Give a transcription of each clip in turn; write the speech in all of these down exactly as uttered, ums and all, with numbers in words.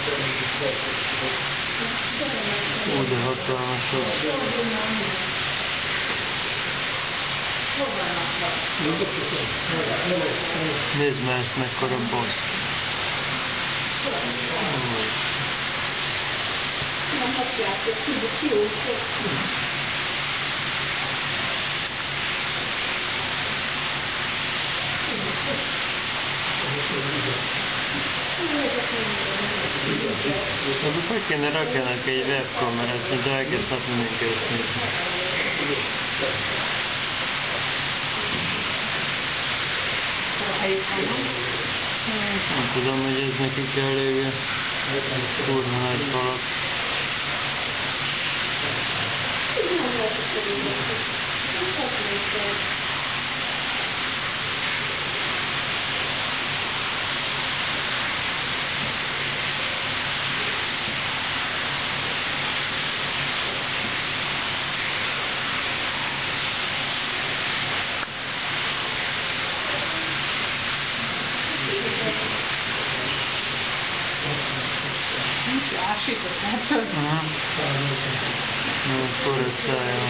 Ó, de hatalmas az. Nézd már ezt, mekkora bassz. Ebből fel kéne rakjanak egy webkamerát, szinte egész nap mindenki ezt nézni. Nem tudom, hogy ez nekik elég kurva nagy falat. Ásított látod? Aha. Nagyon forró szája van.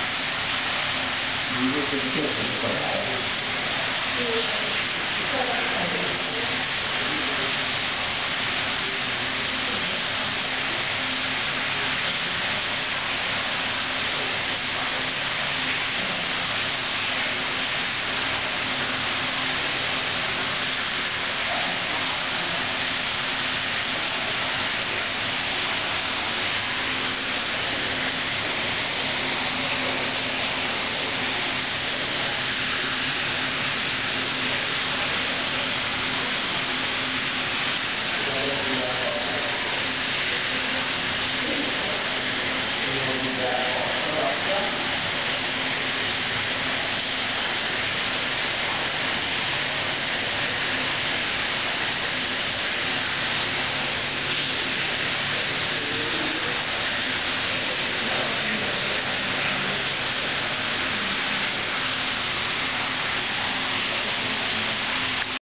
Thank you.